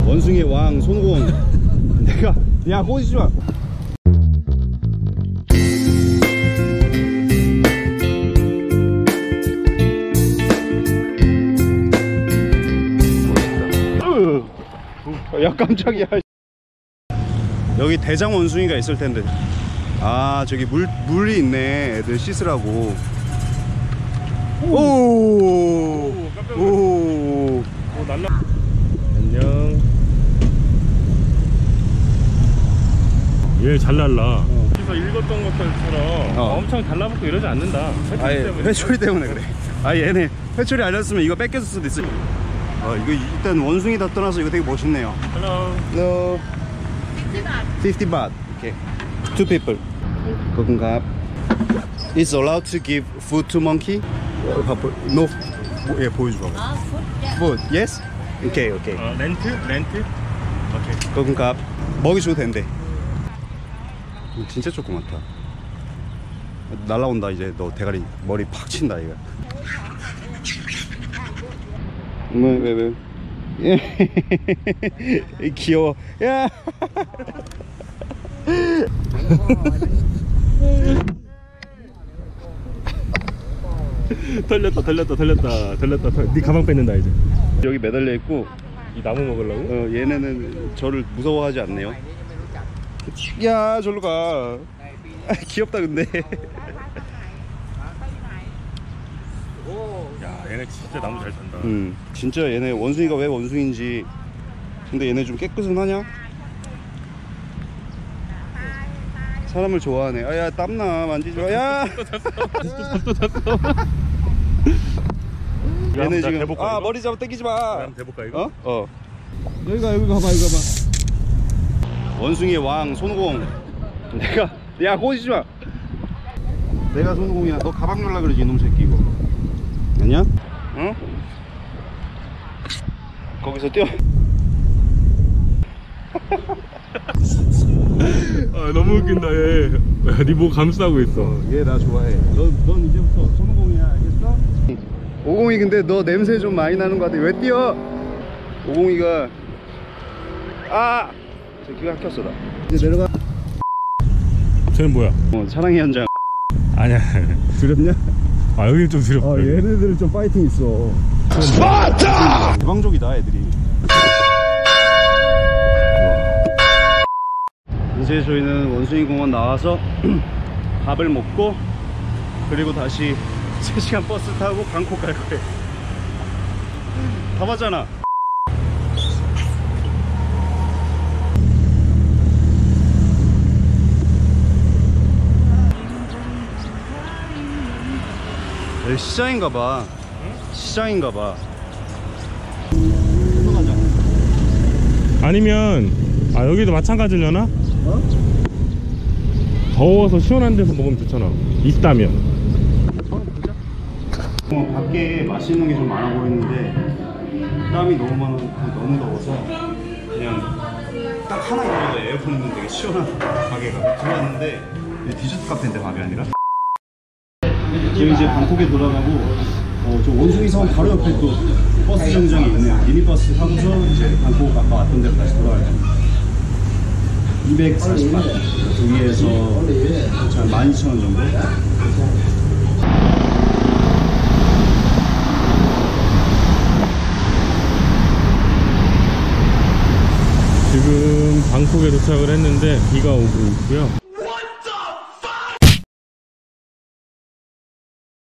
원숭이의 왕 손오공. 내가 야 꼬시지 마. 야 깜짝이야. 여기 대장 원숭이가 있을 텐데. 아 저기 물이 있네. 애들 씻으라고. 오 날라. 안녕. 얘 잘 날라. 그래서 읽었던 것들처럼 엄청 달라붙고 이러지 않는다. 회초리 때문에 그래. 아 얘네 회초리 알렸으면 이거 뺏겼을 수도 있어. 이거 일단 원숭이 다 떠나서 이거 되게 멋있네요. Hello. 50 baht. Okay. 2 people. 고군갑. Is allowed to give food to monkey? No. 예 보여줘. Food. Yes. Okay. 렌트? 오케이. 고군갑. 먹이 줘도 된대. 진짜 조그맣다. 날라온다 이제. 너 대가리 머리 팍 친다 이거. 왜? 귀여워. 야. 털렸다. 네 가방 뺏는다 이제. 여기 매달려 있고 이 나무 먹으려고? 얘네는 저를 무서워하지 않네요. 야 저리로 가. 귀엽다 근데. 야 얘네 진짜 나무 잘 탄다. 진짜 얘네 원숭이가 왜 원숭이인지. 근데 얘네 좀 깨끗은 하냐? 사람을 좋아하네. 야 땀나 만지지 마. 야. 또 잤어. 얘네 지금 대볼까, 머리 잡아 당기지 마. 한번 대볼까 이거? 여기 가봐. 원숭이의 왕 손오공. 내가 야 꼬시지 마. 내가 손오공이야. 너 가방 열라 그러지 이놈 새끼 이거. 아니야? 응? 거기서 뛰어. 너무 웃긴다 얘. 네 목 감싸고 있어. 얘 나 좋아해. 넌 이제부터 손오공이야 알겠어? 오공이 근데 너 냄새 좀 많이 나는 것 같아. 왜 뛰어? 오공이가 저 귀가 켰어 나. 이제 내려가. 쟤는 뭐야? 사랑의 현장. 아니야. 두렵냐? 여긴 좀 두렵다. 얘네들은 좀 파이팅 있어. 스파르타! 대방족이다 애들이. 이제 저희는 원숭이 공원 나와서 밥을 먹고 그리고 다시 3시간 버스 타고 방콕 갈 거예요. 다 봤잖아. 여기 시장인가봐. 시장인가봐. 아니면 여기도 마찬가지려나? 더워서 시원한 데서 먹으면 좋잖아. 있다면. 밖에 맛있는 게 좀 많아 보이는데 땀이 너무 많아서 너무 더워서 그냥 딱 하나 있는데 에어컨 있는 되게 시원한 가게가 들어왔는데 디저트 카페인데 밥이 아니라. 지금 이제 방콕에 돌아가고 저 원숭이 성 바로 옆에 또 버스 정장이 있네요. 미니버스 타고서 이제 방콕 아까 왔던 데로 다시 돌아갈 겁니다. 240만 두 개에서 한 12,000원 정도. 지금 방콕에 도착을 했는데 비가 오고 있고요.